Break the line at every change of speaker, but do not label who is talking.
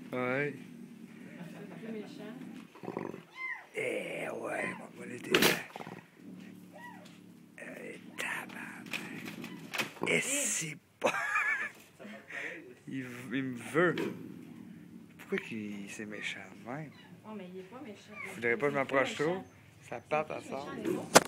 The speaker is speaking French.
Ouais.
Plus méchant.
Eh ouais, on va l'été. Tabarnak. Et c'est pas. Il me veut. Pourquoi c'est méchant de même?
Oh, mais il est pas méchant.
Faudrait pas que je m'approche trop. Ça part, ça sort.